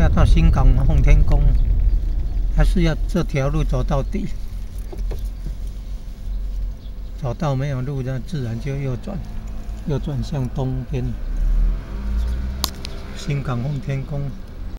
要到新港奉天宫，还是要这条路走到底？走到没有路，那自然就右转，右转向东边。新港奉天宫。